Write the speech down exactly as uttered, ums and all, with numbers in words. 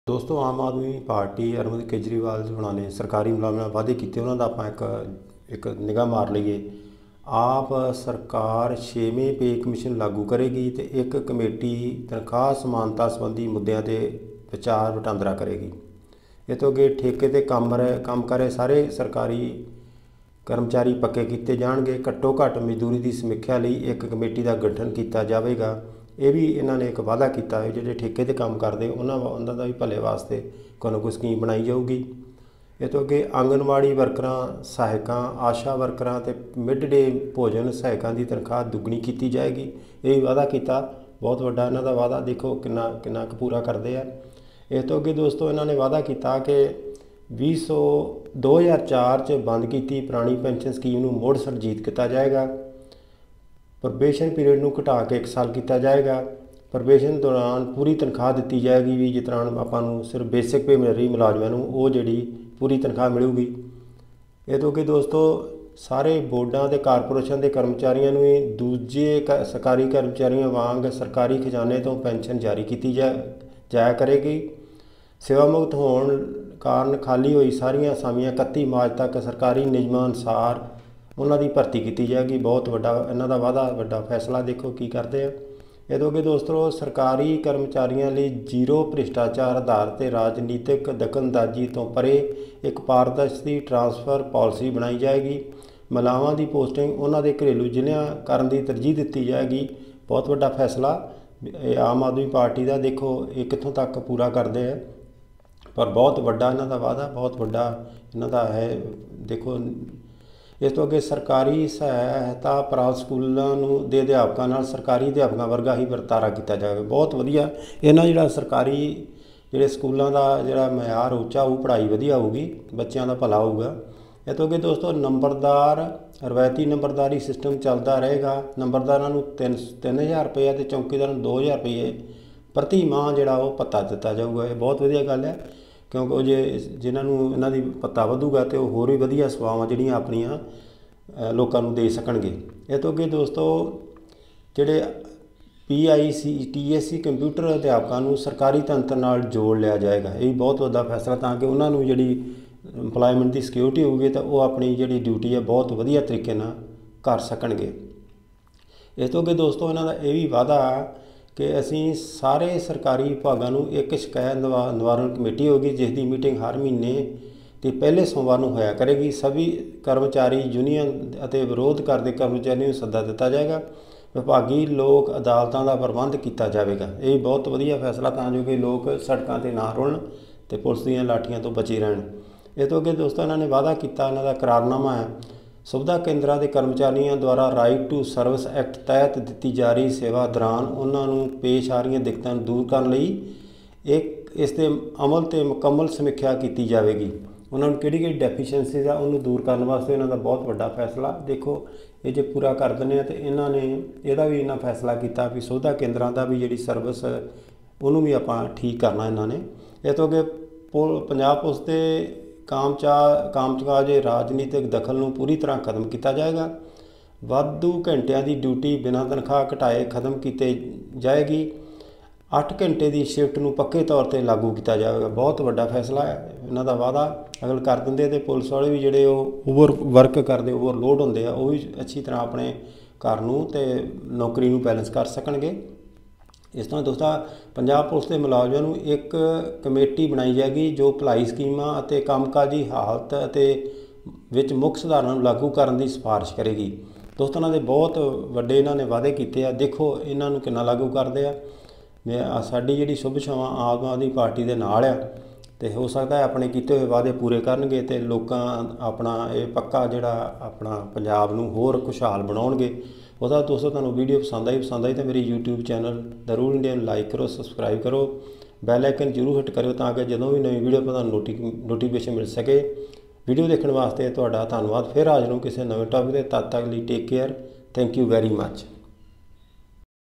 दोस्तों आम आदमी पार्टी अरविंद केजरीवाल होना ने सरकारी मुलाजमान वादे किए, उन्होंने आप एक एक निगाह मार लीए। आप सरकार छेवें पे कमीशन लागू करेगी तो एक कमेटी तनख्वाह समानता संबंधी मुद्दों पर विचार वटांदरा करेगी। ये तो अगे ठेके ते काम काम करे सारे सरकारी कर्मचारी पक्के किए जाएंगे। घट्टो घट्ट मजदूरी की समीक्षा लिए एक कमेटी का गठन किया जाएगा। ये भी इन्होंने एक वादा किया है, जो ठेके ते काम करते उन्होंने का भी भले वास्ते कोई ना कोई स्कीम बनाई जाऊगी। ये तो अगे आंगनवाड़ी वर्कर, सहायक, आशा वर्कर ते मिड डे भोजन सहायकों की तनख्वाह दुगनी की जाएगी। ये भी वादा किया, बहुत वड्डा इन्हों का वादा, देखो कितना कितना पूरा करते हैं। इस तो अगे दोस्तों इन्होंने वादा किया कि भी सौ दो हज़ार चार च बंद की पुरानी पेंशन स्कीम को मुड़ सुरजीत किया जाएगा। प्रोबेशन पीरियड को घटा के एक साल किया जाएगा। प्रोबेशन दौरान पूरी तनख्वाह दी जाएगी, भी जिस तरह आपको सिर्फ बेसिक पे मिल रही मुलाजमान वो जी पूरी तनख्वाह मिलूगी। ये तो कि दोस्तों सारे बोर्डों के कारपोरेशन के कर्मचारियों भी दूजे सरकारी कर्मचारियों वांग सरकारी खजाने तो पेंशन जारी की जा जाया करेगी। सेवा मुक्त होने कारण खाली हुई सारिया असामियां इकत्ती मार्च तक सरकारी नियमां अनुसार उन्होंने भर्ती की जाएगी। बहुत वड्डा इन्हों का वादा, वड्डा फैसला, देखो की करते हैं। ये तो कि दोस्तों सरकारी कर्मचारियों लिए जीरो भ्रिष्टाचार आधारित राजनीतिक दखलअंदाजी तो परे एक पारदर्शी ट्रांसफर पॉलिसी बनाई जाएगी। महिलावां की पोस्टिंग उन्होंने घरेलू जिलियां करने की तरजीह दी जाएगी। बहुत वड्डा फैसला आम आदमी पार्टी का, देखो ये कितों तक पूरा करते हैं, पर बहुत वड्डा इन्हों का वादा, बहुत वड्डा इन्हों का है। देखो इस तो अगे सरकारी सहायता प्राप्त स्कूलों के अध्यापकों नाल सरकारी अध्यापकों वर्गा ही वरतारा किया जाएगा। बहुत वधिया इन्हां जिहड़ा सरकारी जिहड़े स्कूलों का जिहड़ा मयार उच्चा हो, पढ़ाई वधिया होगी, बच्चों का भला होगा। इस तो अगे दोस्तों नंबरदार रवायती नंबरदारी सिस्टम चलता रहेगा। नंबरदारों को तीन तीन हज़ार रुपये तो चौकीदारों को दो हज़ार रुपये प्रति माह जिहड़ा वो भत्ता दिता जाऊगा। ये बहुत वधिया गल है, क्योंकि जे जिन्होंने इन्हों की भत्ता वधूगा तो होर भी वधिया सेवावां जिहड़ियां अपनियां लोकां नूं दे सकणगे। इस तो अगे दोस्तों जिहड़े P I C T S C computer अध्यापकों को सरकारी तंत्र नाल जोड़ लिया जाएगा। ये बहुत वड्डा फैसला, ताकि उन्होंने जिहड़ी इंपलॉयमेंट की सिक्योरिटी होगी तो वो अपनी जिहड़ी ड्यूटी है बहुत वधिया तरीके नाल कर सकणगे। इस तो अगे दोस्तों इन्हों का यह भी वादा कि असी सारे सरकारी विभागों को एक शिकायत निवारण कमेटी होगी, जिसकी मीटिंग हर महीने के पहले सोमवार को होया करेगी। सभी कर्मचारी यूनियन और विरोध करते कर्मचारियों को सद्दा दिता जाएगा। विभागी लोक अदालतों का प्रबंध किया जाएगा। ये बहुत वधिया फैसला, ताकि कि लोग सड़कों पर ना रुलन तो पुलिस दी लाठियों तो बचे रहन। इस तो अगे दोस्तों इन्होंने वादा किया, इन्हों का करारनामा है, सुविधा केंद्रों के कर्मचारियों द्वारा राइट टू सर्विस एक्ट तहत दी जा रही सेवा दौरान उन्होंने पेश आ रही दिक्कतों दूर करने एक इसके अमल से मुकम्मल समीक्षा की जाएगी। उन्होंने किहड़ी किहड़ी डेफिशिएंसीज आ उन्होंने दूर करने वास्ते इन्हों का बहुत वड्डा फैसला। देखो ये जो पूरा कर देने तो इन्होंने यदा भी इन्होंने फैसला किया भी सुविधा केंद्रों का भी जी सर्विस उन्होंने भी आप ठीक करना इन्होंने। इस तो अगे पंजाब पुलिस के कामचा कामकाज राजनीतिक दखल को पूरी तरह खत्म किया जाएगा। वाधू घंटिया की ड्यूटी बिना तनख्वाह घटाए खत्म की जाएगी। अठ घंटे की शिफ्ट को पक्के तौर पर लागू किया जाएगा। बहुत वड्डा फैसला है, इन्हों का वादा अगल कर देंगे तो पुलिस वाले भी जोड़े ओवर वर्क करते ओवरलोड होंगे वो भी अच्छी तरह अपने घर नूं ते नौकरी नूं बैलेंस कर सकणगे। इस तरह दोस्तों पंजाब पुलिस के मुलाजमां नूं एक कमेटी बनाई जाएगी जो भलाई स्कीमां अते कामकाजी हालत अते विच मुख सुधारां नूं लागू करने की सिफारिश करेगी। दोस्तों इन्होंने बहुत वड्डे इन्होंने वादे किए हैं, देखो इन्हों कितना लागू करते हैं। मैं साडी जिहड़ी शुभ छावां आम आदमी पार्टी के नाल आ, तो हो सकता है अपने किए हुए वादे पूरे करनगे तो लोग अपना ये पक्का जिहड़ा अपना पंजाब नूं होर खुशहाल बनाउणगे। ਉਹਦਾ दोस्तों तुहानूं वीडियो पसंद आई पसंद आई तो मेरी YouTube channel The Rule Indian like करो, सबसक्राइब करो, बैल आइकन जरूर हिट करो ताकि जो भी नवी वीडियो पर तुहानूं नोटि नोटिफिकेशन मिल सके। वीडियो देखने वास्ते तुहाडा धन्नवाद। फिर हाज़र हूँ किसी नवे टॉपिक के, तद तक लिए take care, thank you very much.